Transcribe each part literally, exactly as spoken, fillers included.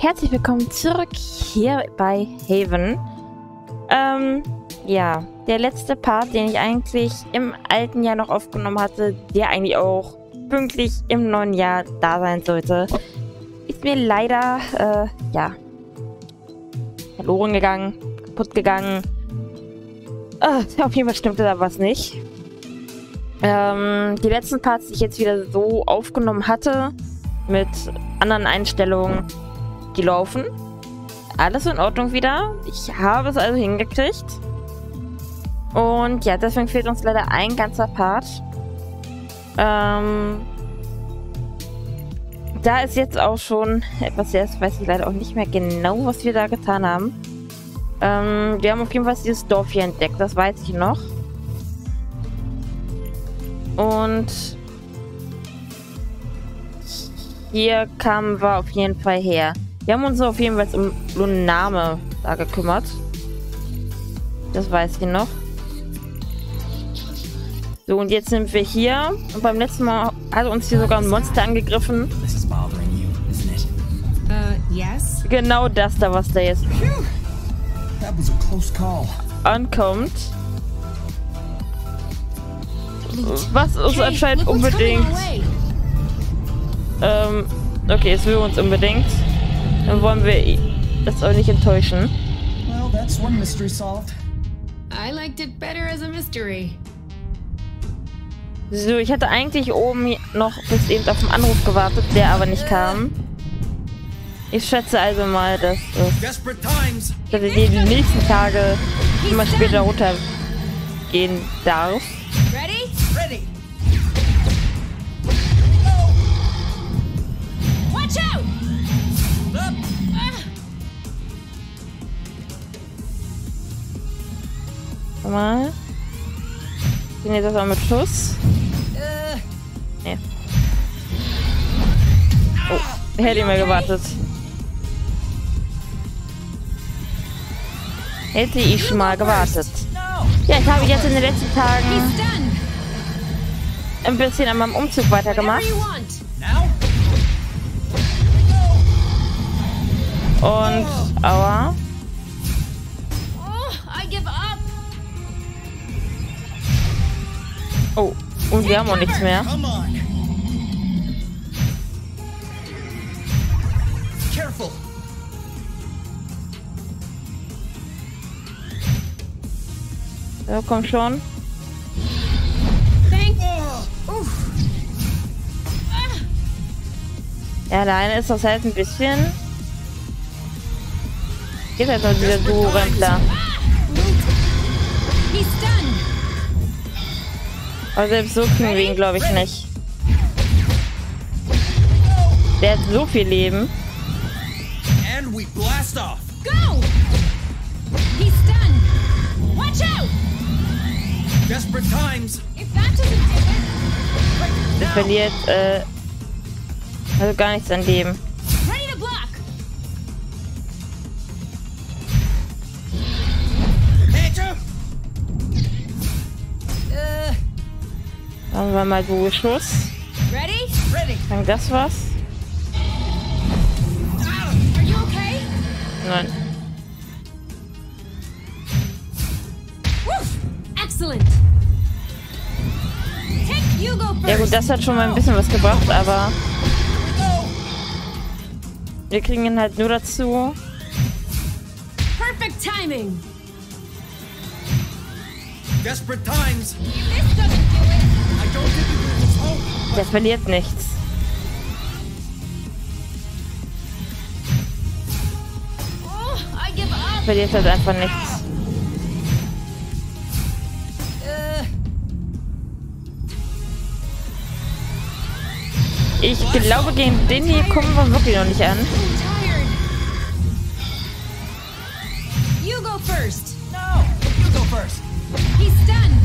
herzlich willkommen zurück hier bei Haven. Ähm, ja, der letzte Part, den ich eigentlich im alten Jahr noch aufgenommen hatte, der eigentlich auch pünktlich im neuen Jahr da sein sollte, ist mir leider, äh, ja, verloren gegangen, kaputt gegangen. Äh, auf jeden Fall stimmte da was nicht. Ähm, die letzten Parts, die ich jetzt wieder so aufgenommen hatte, mit anderen Einstellungen, die laufen. Alles in Ordnung wieder. Ich habe es also hingekriegt. Und ja, deswegen fehlt uns leider ein ganzer Part. Ähm, da ist jetzt auch schon etwas, jetzt weiß ich leider auch nicht mehr genau, was wir da getan haben. Ähm, wir haben auf jeden Fall dieses Dorf hier entdeckt, das weiß ich noch. Und hier kamen wir auf jeden Fall her. Wir haben uns auf jeden Fall um Luname da gekümmert. Das weiß ich noch. So, und jetzt sind wir hier. Und beim letzten Mal hat uns hier sogar ein Monster angegriffen. Uh, yes? Genau das da, was da jetzt ankommt. Was uns Hey, anscheinend look what's coming unbedingt... our way. Ähm, okay, es will uns unbedingt. Dann wollen wir das auch nicht enttäuschen. Well, that's one mystery solved. I liked it better as a mystery. So, ich hatte eigentlich oben noch bis eben auf den Anruf gewartet, der aber nicht kam. Ich schätze also mal, dass es dass ich die nächsten Tage immer später runtergehen darf. Ready? Ready. Watch out! Up. Guck mal. Sind jetzt das auch mit Schuss? Uh, Nee. Oh, wer hätte immer gewartet? Hätte ich schon mal gewartet. no. Ja, ich habe jetzt in den letzten Tagen He's done. ein bisschen an meinem Umzug weitergemacht. Whatever you want. Now. Und, aua. Oh, I give up. Oh, und wir haben auch nichts mehr. Come on. Careful. So, komm schon. Thank. Oh. Oof. Ja, der eine ist das halt ein bisschen... Geht halt nur dieser Duo-Rempler. He's done. Aber selbst so kriegen wir ihn, glaube ich, nicht. Der hat so viel Leben. And we blast off. Go. He's done. Watch out. Desperate times. If that doesn't do it. Der verliert, äh... also gar nichts an Leben. Ready to block. Major. Uh, Machen wir mal Duo-Schuss. Ready? ready. Kann das was? Are you okay? Nein. Woof. Excellent. Take you go first. Ja gut, das hat schon mal ein bisschen was gebracht, aber Go. wir kriegen ihn halt nur dazu. Perfect timing. Desperate times. If this doesn't do it. I don't think it was hope. Der verliert nichts. Oh, I give up. Verliert halt einfach nichts. Uh, Ich glaube, gegen den hier kommen wir wirklich noch nicht an. I'm tired. You go first. no. You go first. He's done.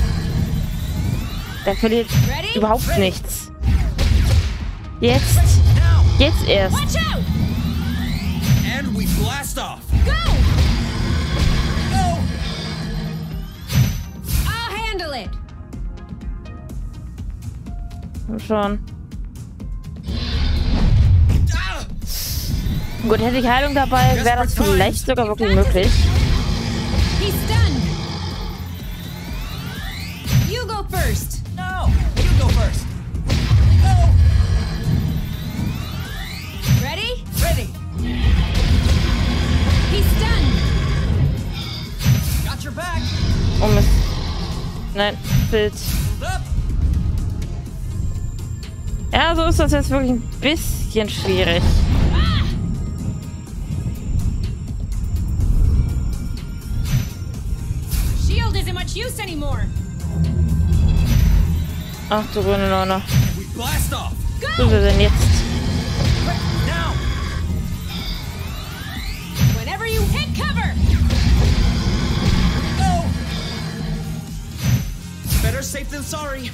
Der verliert Ready? überhaupt nichts. Jetzt. Now. Jetzt erst. Watch out. And we blast off. Go. Go. I'll handle it. Komm schon. Gut, hätte ich Heilung dabei, wäre das vielleicht sogar wirklich möglich. He's stunned. You go first. No! You go first! No! Ready? Ready! He's stunned. Got your back! Oh Mist. Nein, Bild. Up! Ja, so ist das jetzt wirklich ein bisschen schwierig. Shield isn't much use anymore. Ach du grüne Neune. We blast off! Was ist denn jetzt? Quick, now! Whenever you hit cover. Go! Better safe than sorry.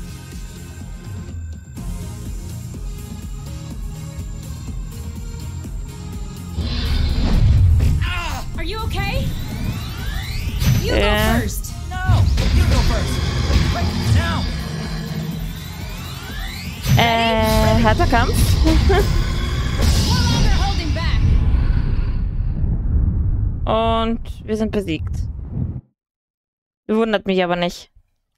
Are you okay? You Yeah. go first. No! You go first! Quick, now! Äh, harter Kampf. No longer holding back. Und wir sind besiegt. Wundert mich aber nicht.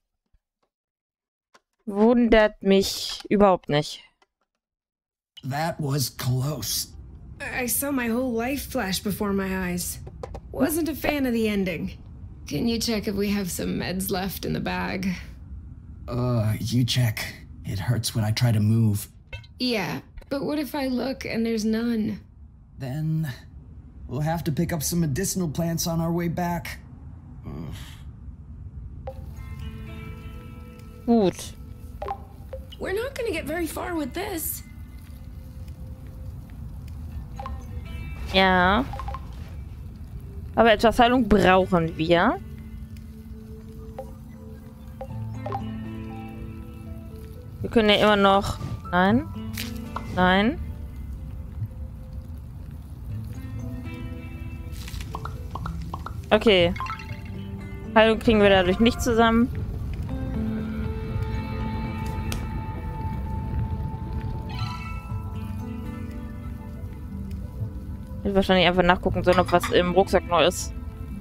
Wundert mich überhaupt nicht. That was close. I saw my whole life flash before my eyes. Wasn't a fan of the ending. Can you check if we have some meds left in the bag? Uh, you check. It hurts when I try to move. Yeah, but what if I look and there's none? Then we'll have to pick up some medicinal plants on our way back. Gut. We're not gonna get very far with this. Ja. Aber etwas Heilung brauchen wir. Wir können ja immer noch... Nein. Nein. Okay. Heilung kriegen wir dadurch nicht zusammen. Ich will wahrscheinlich einfach nachgucken sollen, ob was im Rucksack neu ist.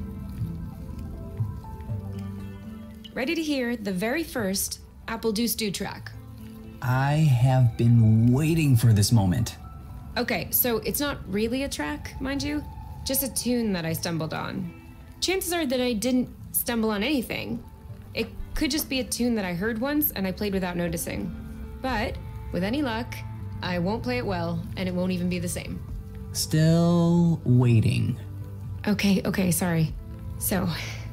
Ready to hear the very first Apple Juice Do track. I have been waiting for this moment. Okay, so it's not really a track, mind you, just a tune that I stumbled on. Chances are that I didn't stumble on anything. It could just be a tune that I heard once and I played without noticing. But with any luck, I won't play it well and it won't even be the same. Still waiting. Okay, okay, sorry. So,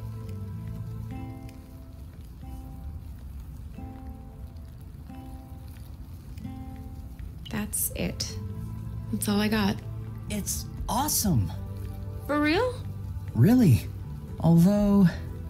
that's it. That's all I got. It's awesome. For real? Really. Although...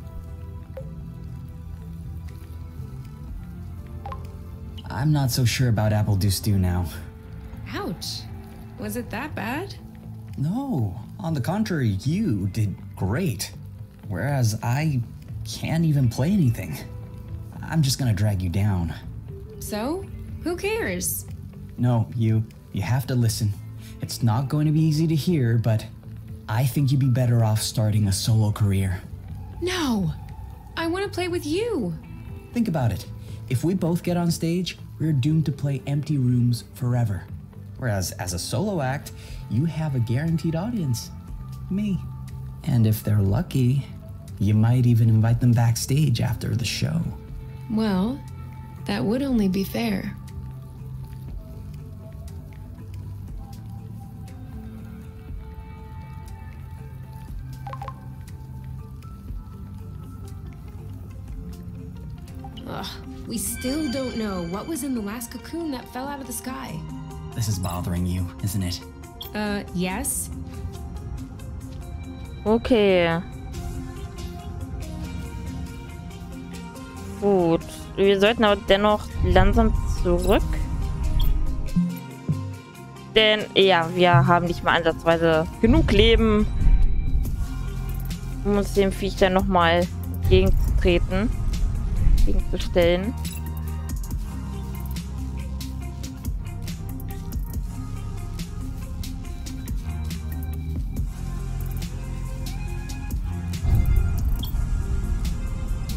I'm not so sure about Apple Juice Do now. Ouch. Was it that bad? No, on the contrary, you did great. Whereas I can't even play anything. I'm just gonna drag you down. So, who cares? No, you, you have to listen. It's not going to be easy to hear, but I think you'd be better off starting a solo career. No! I want to play with you! Think about it. If we both get on stage, we're doomed to play empty rooms forever. Whereas as a solo act, you have a guaranteed audience. Me. And if they're lucky, you might even invite them backstage after the show. Well, that would only be fair. Ugh, we still don't know what was in the last cocoon that fell out of the sky. This is bothering you, isn't it? Uh, yes? Okay. Gut. Wir sollten aber dennoch langsam zurück. Denn, ja, wir haben nicht mal ansatzweise genug Leben, um uns dem Viech dann nochmal entgegenzutreten. Entgegenzustellen.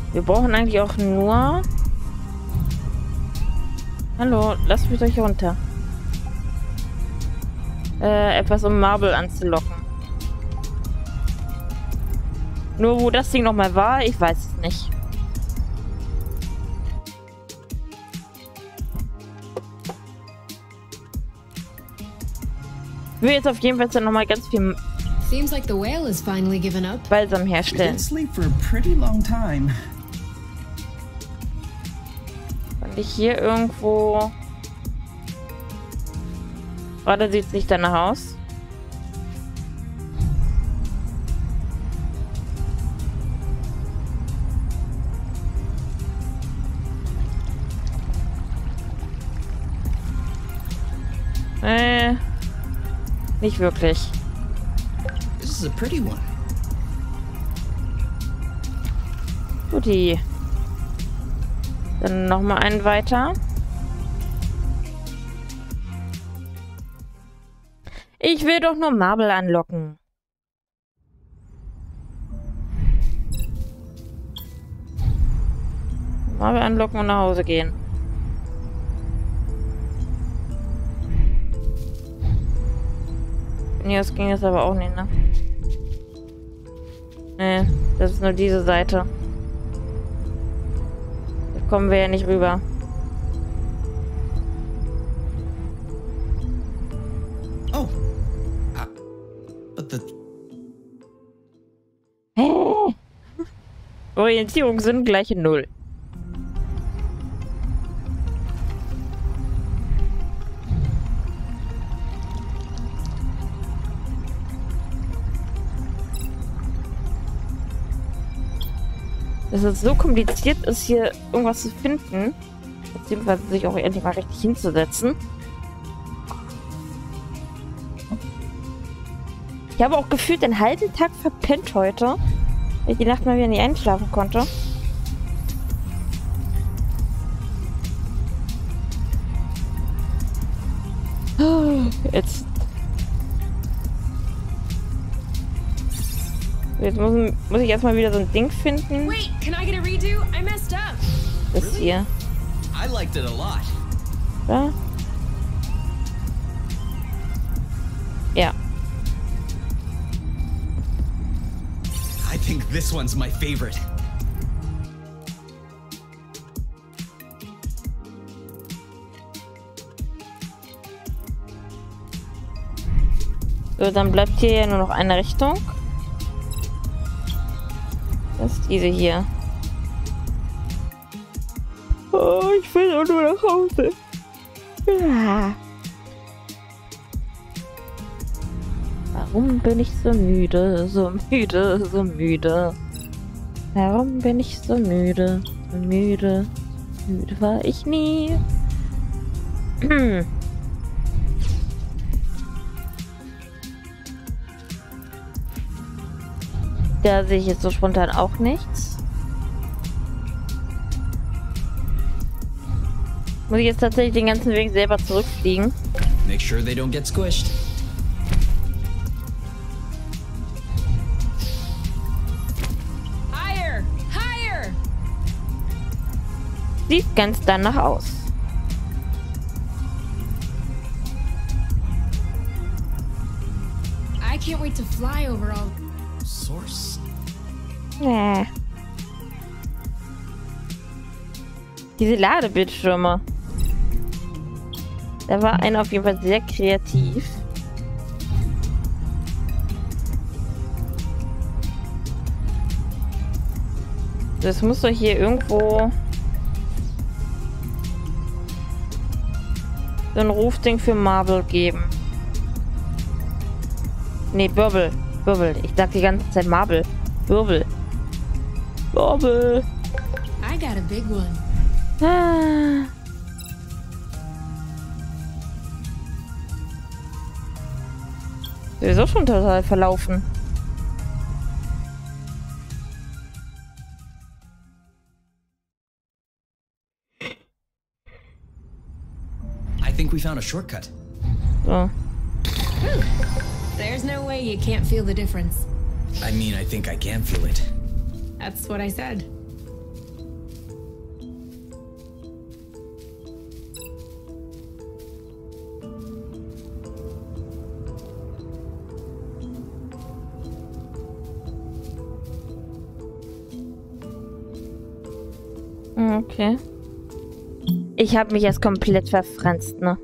Wir brauchen eigentlich auch nur... Hallo, lasst mich euch runter. Äh, etwas um Marble anzulocken. Nur wo das Ding nochmal war, ich weiß es nicht. Ich will jetzt auf jeden Fall dann nochmal ganz viel Seems like the whale has finally given up. Balsam We herstellen. did sleep for a pretty long time. Und ich hier irgendwo... Gerade sieht es nicht danach aus. Äh, nicht wirklich. This is a pretty one. Guti. Dann nochmal einen weiter. Ich will doch nur Marble anlocken. Marble anlocken und nach Hause gehen. Nee, das ging jetzt aber auch nicht, ne? Nee, das ist nur diese Seite. Da kommen wir ja nicht rüber. Oh. Uh, but the... Hä? Orientierung sind gleiche Null. Dass es so kompliziert ist, hier irgendwas zu finden. Beziehungsweise sich auch endlich mal richtig hinzusetzen. Ich habe auch gefühlt den halben Tag verpennt heute, weil ich die Nacht mal wieder nicht einschlafen konnte. Jetzt. Jetzt muss, muss ich erstmal wieder so ein Ding finden. Wait, can I get a redo? I messed up. Das hier. I liked it a lot. Ja. Ja. I think this one's my favorite. So, dann bleibt hier ja nur noch eine Richtung. Das ist diese hier. Oh, ich will auch nur nach Hause. Ja. Warum bin ich so müde, so müde, so müde? Warum bin ich so müde, so müde? Müde war ich nie. Da sehe ich jetzt so spontan auch nichts. Muss ich jetzt tatsächlich den ganzen Weg selber zurückfliegen? Make sure they don't get squished. Higher! Higher! Sieht ganz danach aus. I can't wait to fly over all. Source. Nee. Diese Ladebildschirme. Da war einer auf jeden Fall sehr kreativ. Das muss doch hier irgendwo so ein Rufding für Marble geben. Nee, Wirbel. Wirbel. Ich sag die ganze Zeit Marble. Wirbel. Wirbel. I got a big one. Ah. Der ist auch schon total verlaufen. I think we found a shortcut. So. There's no way you can't feel the difference. I mean, I think I can feel it. That's what I said. Okay. Ich habe mich jetzt komplett verfranst, ne?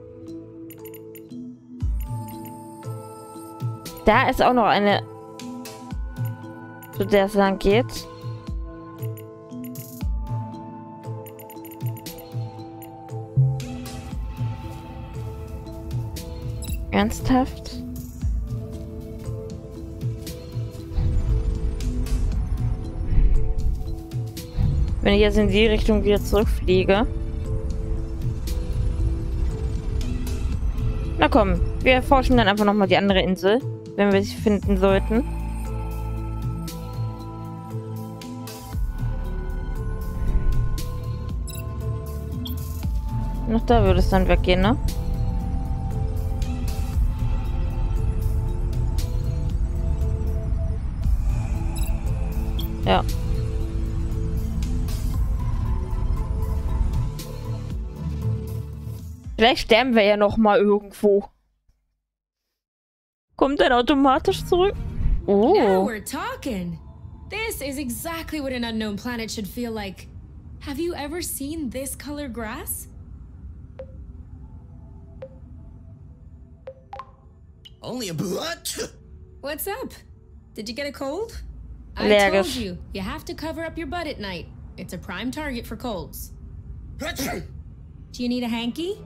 Da ist auch noch eine, zu der es lang geht. Ernsthaft? Wenn ich jetzt in die Richtung wieder zurückfliege. Na komm, wir erforschen dann einfach nochmal die andere Insel, wenn wir sie finden sollten. Noch da würde es dann weggehen, ne? Ja. Vielleicht sterben wir ja noch mal irgendwo. Kommt er automatisch zurück? Oh. Now we're talking. This is exactly what an unknown planet should feel like. Have you ever seen this color grass? Only a what? What's up? Did you get a cold? I Allergisch. told you, you have to cover up your butt at night. It's a prime target for colds. Do you need a hanky?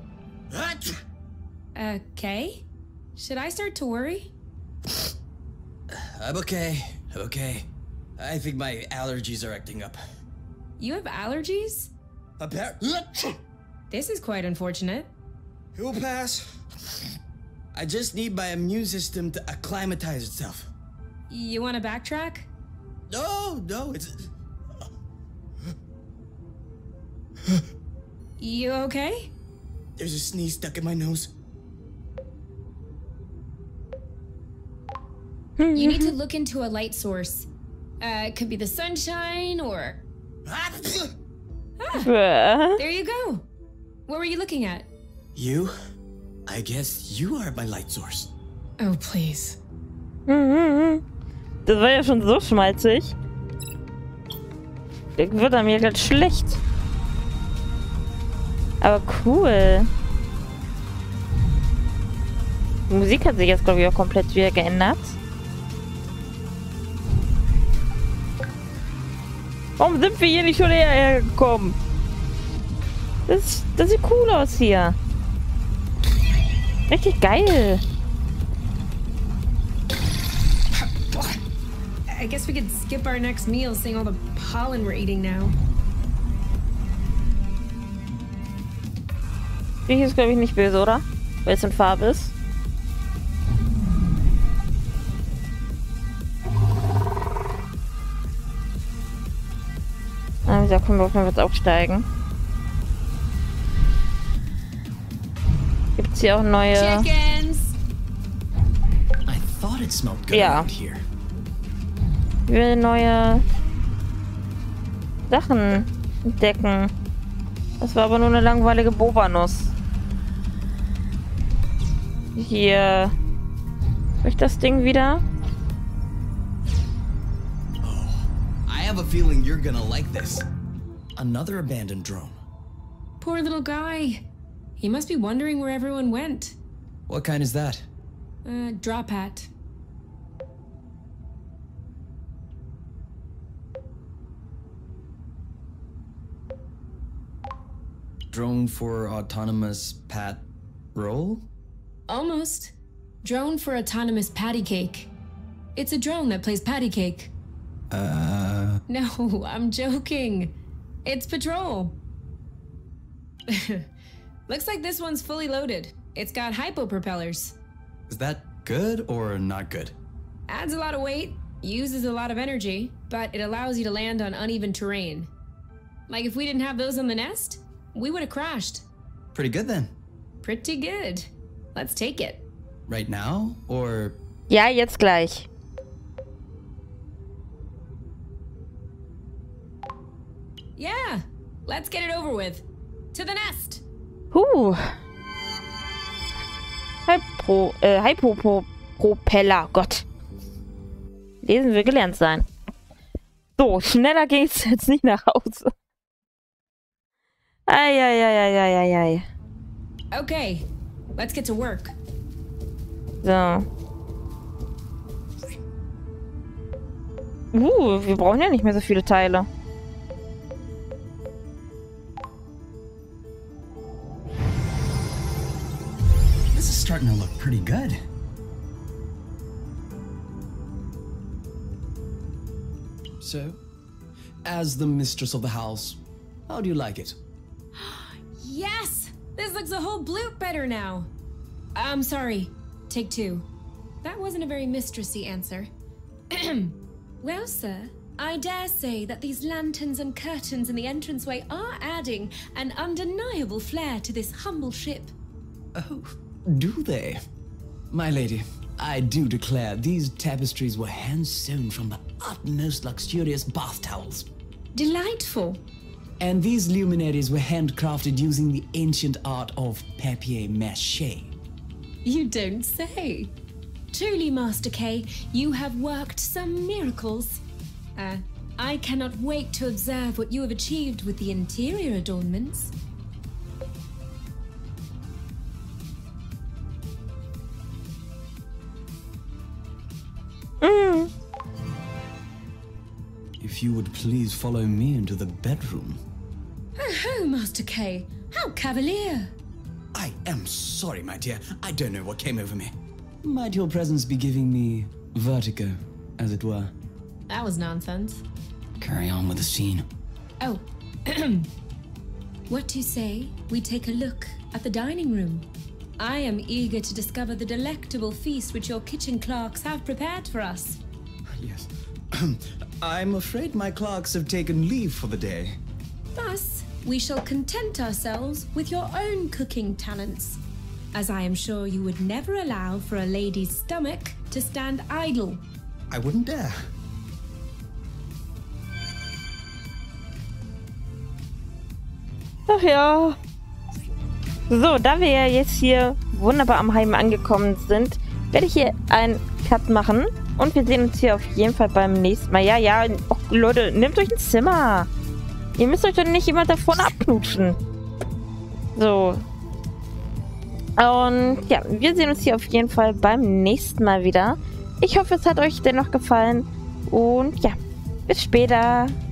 Okay. Should I start to worry? I'm okay. I'm okay. I think my allergies are acting up. You have allergies? Appar- This is quite unfortunate. It will pass. I just need my immune system to acclimatize itself. You want to backtrack? No, no, it's... You okay? There's a sneeze stuck in my nose. You need to look into a light source. Uh, it could be the sunshine or... Ah, Bäh. there you go. What were you looking at? You? I guess you are my light source. Oh, please. Das war ja schon so schmalzig. Der wird er mir ganz schlecht. Aber cool. Die Musik hat sich jetzt, glaube ich, auch komplett wieder geändert. Warum sind wir hier nicht schon eher gekommen? Das, das sieht cool aus hier. Richtig geil. I guess we could skip our next meal seeing all the pollen we're eating now. Die ist, glaube ich, nicht böse, oder? Weil es in Farbe ist. Ah, da können wir auf jeden Fall jetzt aufsteigen. Gibt's hier auch neue... Chickens! I thought it smelled good Ja. around here. Ich will neue Sachen entdecken. Das war aber nur eine langweilige Bobanuss. Hier. Habe ich das Ding wieder? I have a feeling you're gonna like this. Another abandoned drone. Poor little guy. He must be wondering where everyone went. What kind is that? Uh, drop hat. Drone for autonomous pat roll? Almost. Drone for autonomous patty cake. It's a drone that plays patty cake. Uh... No, I'm joking. It's patrol. Looks like this one's fully loaded. It's got hypo propellers. Is that good or not good? Adds a lot of weight, uses a lot of energy, but it allows you to land on uneven terrain. Like if we didn't have those on the nest, we would have crashed. Pretty good then. Pretty good. Let's take it. Right now, or... Ja, jetzt gleich. Yeah, let's get it over with. To the nest. Huh. Hypo, äh, Hypo-Propeller. Gott. Lesen will gelernt sein. So, schneller geht's jetzt nicht nach Hause. Eieieiei. Okay, let's get to work. So. Uh, wir brauchen ja nicht mehr so viele Teile. This is starting to look pretty good. So, as the mistress of the house, how do you like it? Yes! This looks a whole bloop better now. I'm sorry. Take two. That wasn't a very mistressy answer. Well, sir, I dare say that these lanterns and curtains in the entranceway are adding an undeniable flair to this humble ship. Oh, do they? My lady, I do declare these tapestries were hand-sewn from the utmost luxurious bath towels. Delightful. And these luminaries were handcrafted using the ancient art of papier-mâché. You don't say. Truly, Master K, you have worked some miracles. Uh, I cannot wait to observe what you have achieved with the interior adornments. Mm. If you would please follow me into the bedroom. Oh, ho, Master K. How cavalier. I am sorry, my dear. I don't know what came over me. Might your presence be giving me vertigo, as it were? That was nonsense. Carry on with the scene. Oh, what do you say we take a look at the dining room? I am eager to discover the delectable feast which your kitchen clerks have prepared for us. Yes. I'm afraid my clerks have taken leave for the day. Thus, we shall content ourselves with your own cooking talents, as I am sure you would never allow for a lady's stomach to stand idle. I wouldn't dare. Ach ja. So, da wir ja jetzt hier wunderbar am Heim angekommen sind, werde ich hier einen Cut machen. Und wir sehen uns hier auf jeden Fall beim nächsten Mal. Ja, ja, oh, Leute, nehmt euch ein Zimmer. Ihr müsst euch doch nicht immer da vorne abknutschen. So. Und ja, wir sehen uns hier auf jeden Fall beim nächsten Mal wieder. Ich hoffe, es hat euch dennoch gefallen. Und ja, bis später.